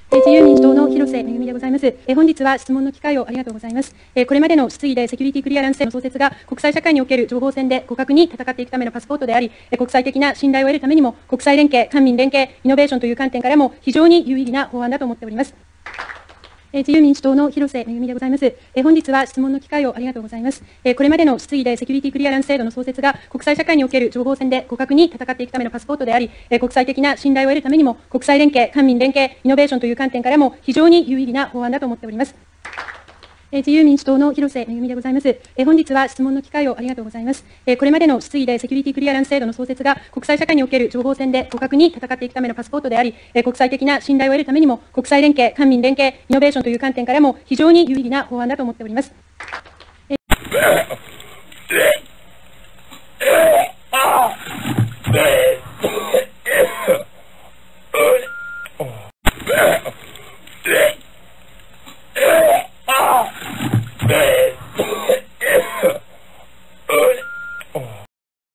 自由民主党の広瀬めぐみでございます。本日は質問の機会をありがとうございます。これまでの質疑でセキュリティクリアランス制の創設が国際社会における情報戦で互角に戦っていくためのパスポートであり、国際的な信頼を得るためにも国際連携、官民連携、イノベーションという観点からも非常に有意義な法案だと思っております。自由民主党の広瀬めぐみでございます。本日は質問の機会をありがとうございます。これまでの質疑でセキュリティクリアランス制度の創設が国際社会における情報戦で互角に戦っていくためのパスポートであり、国際的な信頼を得るためにも国際連携、官民連携、イノベーションという観点からも非常に有意義な法案だと思っております。自由民主党の広瀬めぐみでございます。本日は質問の機会をありがとうございます。これまでの質疑でセキュリティクリアランス制度の創設が国際社会における情報戦で互角に戦っていくためのパスポートであり、国際的な信頼を得るためにも国際連携、官民連携、イノベーションという観点からも非常に有意義な法案だと思っております。